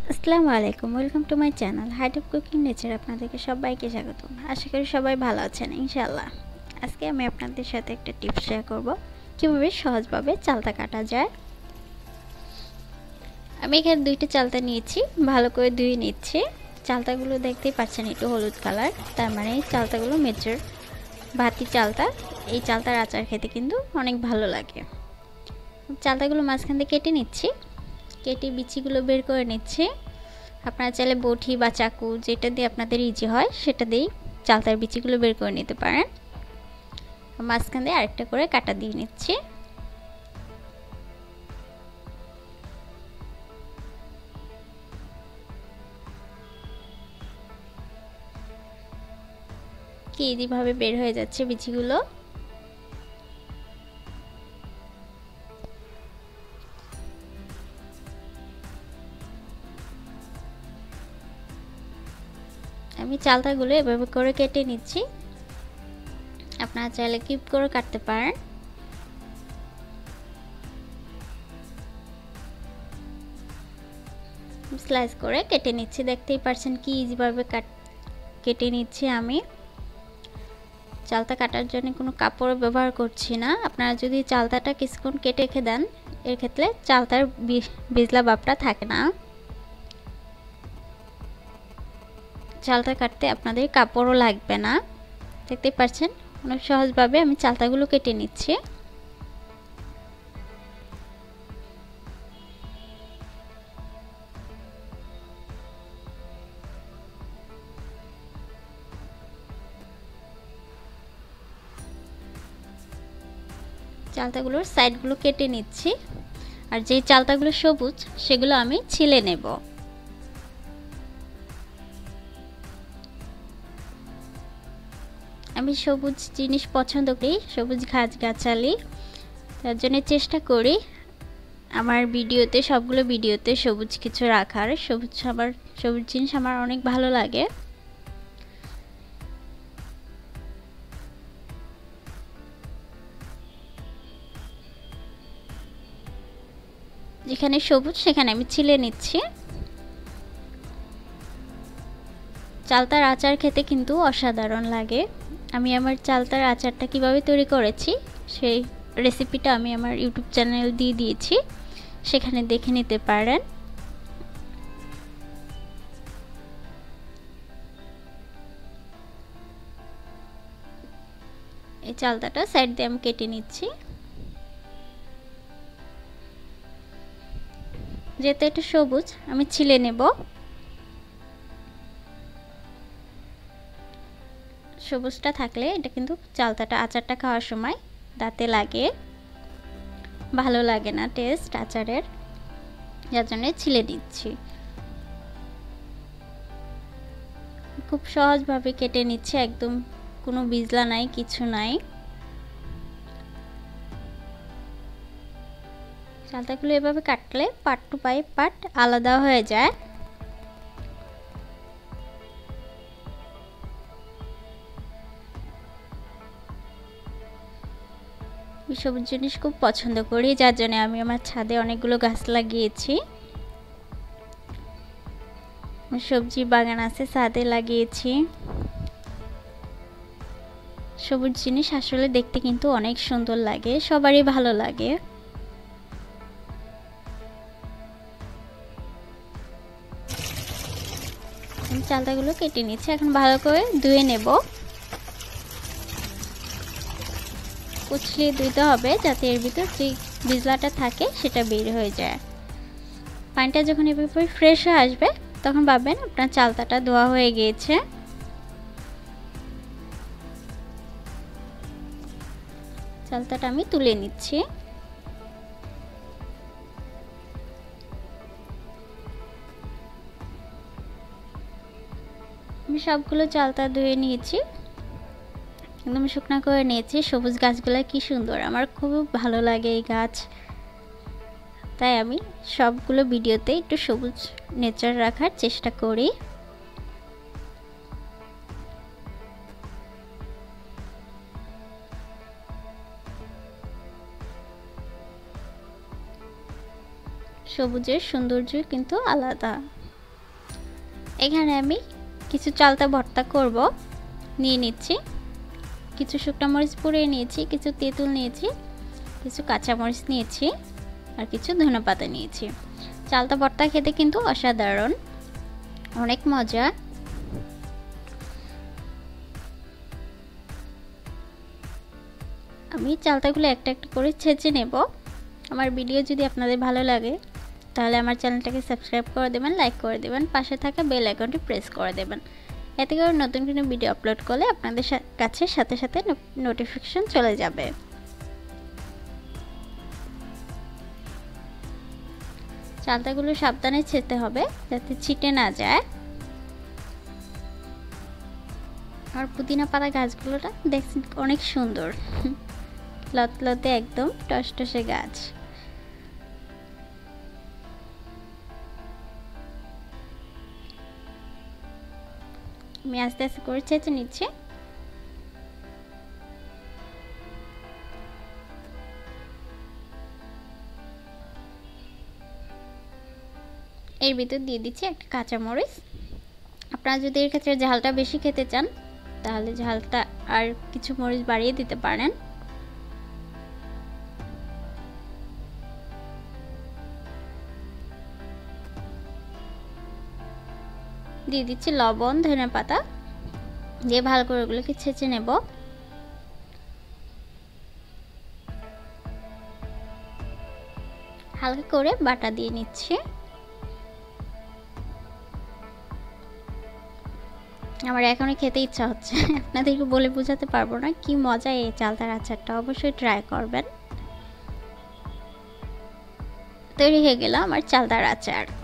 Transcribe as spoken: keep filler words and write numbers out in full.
আসসালামু আলাইকুম, welcome to my channel heart of cooking nature. আপনাদেরকে সবাইকে স্বাগতম। আশা করি সবাই ভালো আছেন ইনশাআল্লাহ। আজকে আমি আপনাদের সাথে একটা টিপস শেয়ার করব কীভাবে সহজভাবে চালতা কাটা যায়। আমি এখানে দুইটা চালতা নিয়েছি, ভালো করে ধুয়ে নিচ্ছি। চালতাগুলো দেখতেই পাচ্ছেন একটু হলুদ কালার, তার মানে এই চালতাগুলো মেচুর ভাতি চালতা। এই চালতার আচার খেতে কিন্তু অনেক ভালো লাগে। চালতাগুলো মাঝখান দিয়ে কেটে নিচ্ছি, কেটে বিচিগুলো বের করে নিচ্ছি। আপনারা চাইলে বটি বা চাকু যেটা দিয়ে আপনাদের ইজি হয় সেটা দিয়েই চালতার বিচিগুলো বের করে নিতে পারেন। মাঝখান দিয়ে আরেকটা করে কাটা দিয়ে নিচ্ছি। কি এইভাবে বের হয়ে যাচ্ছে বিচিগুলো। আমি চালতাগুলো এভাবে করে কেটে নিচ্ছি। আপনারা চাইলে কিউব করে কাটতে পারেন। স্লাইস করে কেটে নিচ্ছি, দেখতেই পাচ্ছেন কি ইজিভাবে কাট কেটে নিচ্ছি। আমি চালতা কাটার জন্য কোনো কাপড় ব্যবহার করছি না। আপনারা যদি চালতাটা কিছুক্ষণ কেটে রেখে দেন, এর ক্ষেত্রে চালতার বিজলা ভাবটা থাকে না। চালতা কাটতে আপনাদের কাপড়ও লাগবে না। দেখতে পাচ্ছেন অনেক সহজভাবে আমি চালতাগুলো কেটে নিচ্ছি। চালতাগুলোর সাইডগুলো কেটে নিচ্ছি, আর যে চালতাগুলো সবুজ সেগুলো আমি ছিলে নেব। আমি সবুজ জিনিস পছন্দ করি, সবুজ গাছগাছালি, তার জন্য চেষ্টা করি আমার ভিডিওতে সবগুলো ভিডিওতে সবুজ কিছু রাখার। সবুজ আমার সবুজ জিনিস আমার অনেক ভালো লাগে। যেখানে সবুজ সেখানে আমি ছিলে নিচ্ছি। চালতার আচার খেতে কিন্তু অসাধারণ লাগে। আমি আমার চালতার আচারটা কিভাবে তৈরি করেছি সেই রেসিপিটা আমি আমার ইউটিউব চ্যানেল দিয়ে দিয়েছি, সেখানে দেখে নিতে পারেন। এই চালতাটা সাইড দিয়ে আমি কেটে নিচ্ছি। যেহেতু এটা সবুজ আমি ছিলে নেব। সবুজটা থাকলে এটা কিন্তু চালতাটা আচারটা খাওয়ার সময় দাঁতে লাগে, ভালো লাগে না টেস্ট আচারের, যার জন্য ছিলে দিচ্ছি। খুব সহজভাবে কেটে নিচ্ছে, একদম কোনো বিজলা নাই, কিছু নাই। চালতাগুলো এভাবে কাটলে পার্ট টু পাই পার্ট আলাদা হয়ে যায়। সবুজ জিনিস খুব পছন্দ করি, যার জন্য আমি আমার ছাদে অনেকগুলো গাছ লাগিয়েছি। সবজি বাগান আছে, ছাদে লাগিয়েছি। সবুজ জিনিস আসলে দেখতে কিন্তু অনেক সুন্দর লাগে, সবারই ভালো লাগে। আমি চালতাগুলো কেটে নিচ্ছি, এখন ভালো করে ধুয়ে নেব। কুচলিয়ে ধুতে হবে যাতে এর ভিতর যে বিজলাটা থাকে সেটা বের হয়ে যায়। পানিটা যখন এভাবে ফ্রেশ হয়ে আসবে তখন ভাববেন আপনার চালতাটা ধোয়া হয়ে গিয়েছে। চালতাটা আমি তুলে নিচ্ছি। আমি সবগুলো চালতা ধুয়ে নিয়েছি, একদম শুকনো করে নিয়েছি। সবুজ গাছগুলো কি সুন্দর, আমার খুব ভালো লাগে এই গাছ, তাই আমি সবগুলো ভিডিওতে একটু সবুজ নেচার রাখার চেষ্টা করি। সবুজের সৌন্দর্য কিন্তু আলাদা। এখানে আমি কিছু চালতা ভর্তা করব, নিয়ে নিচ্ছি। কিছু শুকনো মরিচ পুড়িয়ে নিয়েছি, কিছু তেঁতুল নিয়েছি, কিছু কাঁচামরিচ নিয়েছি, আর কিছু ধনেপাতা নিয়েছি। চালতা ভর্তা খেতে কিন্তু অসাধারণ, অনেক মজা। আমি চালতাগুলো একটা একটা করে ছেঁচে নেব। আমার ভিডিও যদি আপনাদের ভালো লাগে তাহলে আমার চ্যানেলটাকে সাবস্ক্রাইব করে দেবেন, লাইক করে দেবেন, পাশে থাকা বেল আইকনটি প্রেস করে দেবেন। এতে করে নতুন কোনো ভিডিও আপলোড করলে আপনাদের কাছে সাথে সাথে নোটিফিকেশন চলে যাবে। চালতাগুলো সাবধানে ছেঁচতে হবে যাতে ছিটে না যায়। আর পুদিনা পাতা গাছগুলোটা দেখছেন অনেক সুন্দর, লতলতে একদম টসটসে গাছ। আমি আস্তে আস্তে করে ছেঁচে নিচ্ছি। এর ভিতর দিয়ে দিচ্ছি একটা কাঁচামরিচ। আপনারা যদি এর ক্ষেত্রে ঝালটা বেশি খেতে চান তাহলে ঝালটা আর কিছু মরিচ বাড়িয়ে দিতে পারেন। দিয়ে দিচ্ছি লবণ, ধনেপাতা দিয়ে ভালো করে ওগুলোকে ছেঁচে নেব। হালকা করে বাটা দিয়ে নিচ্ছি। আমার এখনই খেতে ইচ্ছা হচ্ছে, আপনাদেরকে বলে বোঝাতে পারবো না কি মজা এই চালতার আচারটা, অবশ্যই ট্রাই করবেন। তৈরি হয়ে গেল আমার চালতার আচার।